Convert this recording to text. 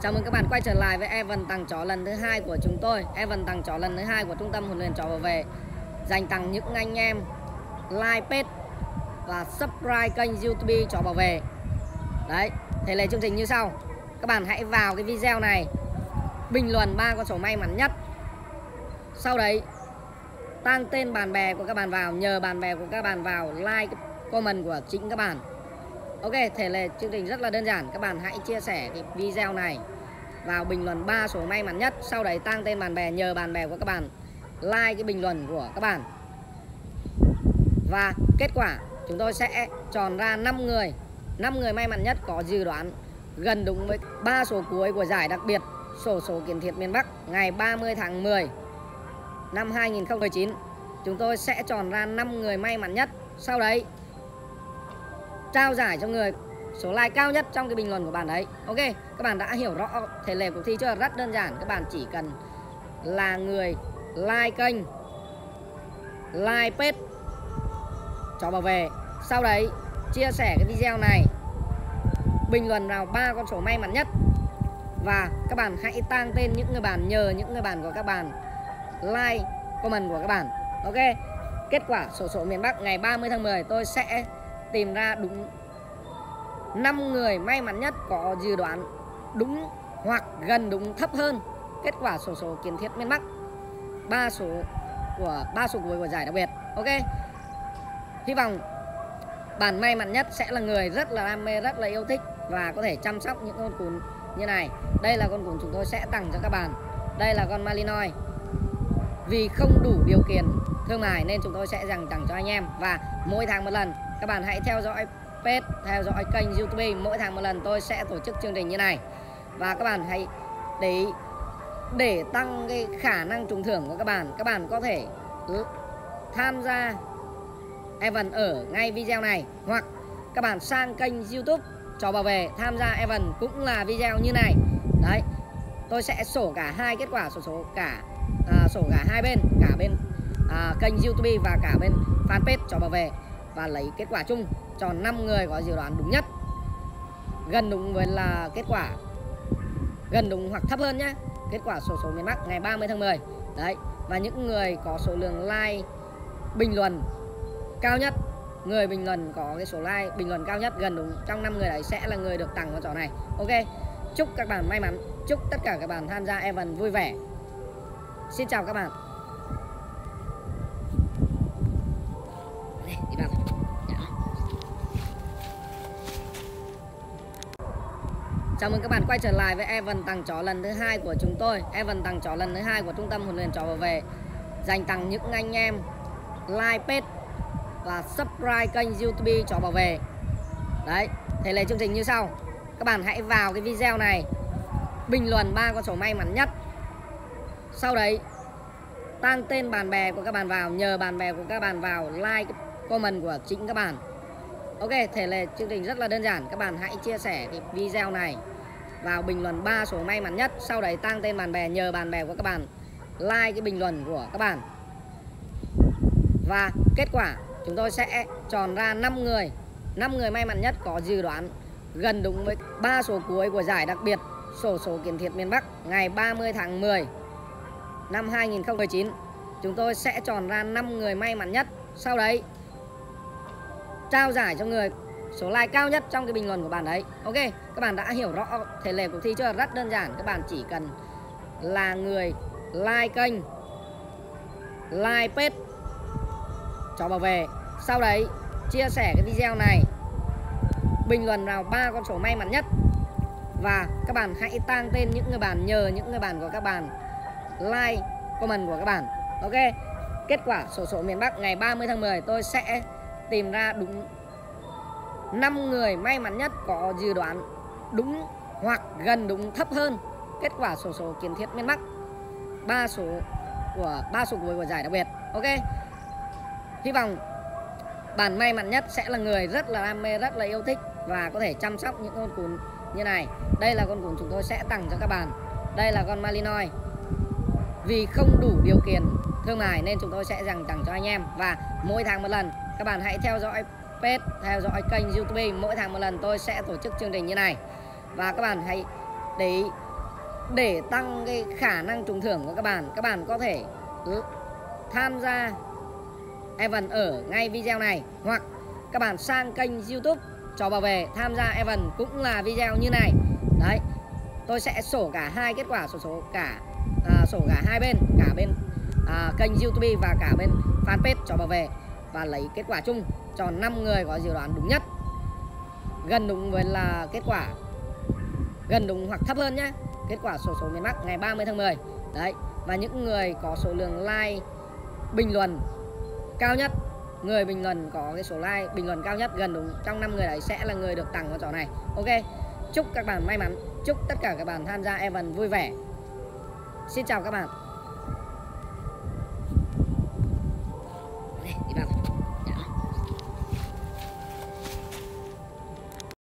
Chào mừng các bạn quay trở lại với event tặng chó lần thứ hai của chúng tôi. Event tặng chó lần thứ hai của trung tâm huấn luyện chó bảo vệ dành tặng những anh em like page và subscribe kênh YouTube chó bảo vệ. Đấy, thể lệ chương trình như sau. Các bạn hãy vào cái video này bình luận 3 con số may mắn nhất. Sau đấy tag tên bạn bè của các bạn vào, nhờ bạn bè của các bạn vào like comment của chính các bạn. Ok, thể lệ chương trình rất là đơn giản. Các bạn hãy chia sẻ cái video này vào bình luận 3 số may mắn nhất. Sau đấy tag tên bạn bè, nhờ bạn bè của các bạn like cái bình luận của các bạn. Và kết quả chúng tôi sẽ chọn ra 5 người may mắn nhất có dự đoán gần đúng với 3 số cuối của giải đặc biệt xổ số kiến thiết miền Bắc ngày 30 tháng 10 năm 2019. Chúng tôi sẽ chọn ra 5 người may mắn nhất. Sau đấy trao giải cho người số like cao nhất trong cái bình luận của bạn đấy. Ok, các bạn đã hiểu rõ thể lệ cuộc thi chưa? Rất đơn giản. Các bạn chỉ cần là người like kênh, like page chó bảo vệ, sau đấy chia sẻ cái video này, bình luận vào 3 con số may mắn nhất. Và các bạn hãy tag tên những người bạn, nhờ những người bạn của các bạn like comment của các bạn. Ok, kết quả xổ số miền Bắc ngày 30 tháng 10 tôi sẽ tìm ra đúng 5 người may mắn nhất có dự đoán đúng hoặc gần đúng thấp hơn kết quả xổ số kiến thiết miền Bắc 3 số cuối của giải đặc biệt. Ok, hy vọng bạn may mắn nhất sẽ là người rất là đam mê, rất là yêu thích và có thể chăm sóc những con cún như này. Đây là con cún chúng tôi sẽ tặng cho các bạn. Đây là con Malinois. Vì không đủ điều kiện thương mại nên chúng tôi sẽ dành tặng cho anh em. Và mỗi tháng một lần các bạn hãy theo dõi page, theo dõi kênh YouTube. Mỗi tháng một lần tôi sẽ tổ chức chương trình như này. Và các bạn hãy để tăng cái khả năng trúng thưởng của các bạn có thể tham gia event ở ngay video này, hoặc các bạn sang kênh YouTube chó bảo vệ tham gia event cũng là video như này. Đấy, tôi sẽ sổ cả hai kết quả, sổ cả hai bên, cả bên kênh YouTube và cả bên fanpage chó bảo vệ, và lấy kết quả chung chọn 5 người có dự đoán đúng nhất, gần đúng với là kết quả gần đúng hoặc thấp hơn nhé, kết quả xổ số miền Bắc ngày 30 tháng 10. Đấy, và những người có số lượng like bình luận cao nhất, người bình luận có cái số like bình luận cao nhất gần đúng trong 5 người đấy sẽ là người được tặng con chó này. Ok, chúc các bạn may mắn, chúc tất cả các bạn tham gia event vui vẻ. Xin chào các bạn. Chào mừng các bạn quay trở lại với event tặng chó lần thứ hai của chúng tôi. Event tặng chó lần thứ hai của trung tâm huấn luyện chó bảo vệ dành tặng những anh em like page và subscribe kênh YouTube chó bảo vệ. Đấy, thể lệ chương trình như sau. Các bạn hãy vào cái video này bình luận 3 con số may mắn nhất. Sau đấy tag tên bạn bè của các bạn vào, nhờ bạn bè của các bạn vào like comment của chính các bạn. Ok, thể lệ chương trình rất là đơn giản. Các bạn hãy chia sẻ cái video này vào bình luận 3 số may mắn nhất. Sau đấy tag tên bạn bè, nhờ bạn bè của các bạn like cái bình luận của các bạn. Và kết quả chúng tôi sẽ chọn ra 5 người may mắn nhất có dự đoán gần đúng với 3 số cuối của giải đặc biệt xổ số kiến thiết miền Bắc ngày 30 tháng 10 năm 2019. Chúng tôi sẽ chọn ra 5 người may mắn nhất. Sau đấy trao giải cho người số like cao nhất trong cái bình luận của bạn đấy. Ok, các bạn đã hiểu rõ thể lệ cuộc thi chưa? Rất đơn giản. Các bạn chỉ cần là người like kênh, like page chó bảo vệ, sau đấy chia sẻ cái video này, bình luận vào 3 con số may mắn nhất. Và các bạn hãy tag tên những người bạn, nhờ những người bạn của các bạn like comment của các bạn. Ok, kết quả xổ số miền Bắc ngày 30 tháng 10 tôi sẽ tìm ra đúng 5 người may mắn nhất có dự đoán đúng hoặc gần đúng thấp hơn kết quả xổ số kiến thiết miền Bắc 3 số cuối của giải đặc biệt. Ok, hy vọng bạn may mắn nhất sẽ là người rất là đam mê, rất là yêu thích và có thể chăm sóc những con cún như này. Đây là con cún chúng tôi sẽ tặng cho các bạn. Đây là con Malinois. Vì không đủ điều kiện thương mại nên chúng tôi sẽ dành tặng cho anh em. Và mỗi tháng một lần các bạn hãy theo dõi page, theo dõi kênh YouTube. Mỗi tháng một lần tôi sẽ tổ chức chương trình như này. Và các bạn hãy để tăng cái khả năng trúng thưởng của các bạn có thể tham gia event ở ngay video này, hoặc các bạn sang kênh YouTube Chó Bảo Vệ tham gia event cũng là video như này. Đấy, tôi sẽ sổ cả hai kết quả, sổ cả hai bên, cả bên kênh YouTube và cả bên fanpage Chó Bảo Vệ, và lấy kết quả chung cho 5 người có dự đoán đúng nhất, gần đúng với là kết quả, gần đúng hoặc thấp hơn nhé, kết quả xổ số miền Bắc ngày 30 tháng 10. Đấy, và những người có số lượng like bình luận cao nhất, người bình luận có cái số like bình luận cao nhất gần đúng trong 5 người đấy sẽ là người được tặng con chó này. Ok, chúc các bạn may mắn, chúc tất cả các bạn tham gia event vui vẻ. Xin chào các bạn. Đi vào.